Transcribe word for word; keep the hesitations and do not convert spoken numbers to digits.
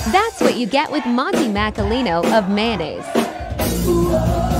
That's what you get with Monty Macalino of mayonnaise.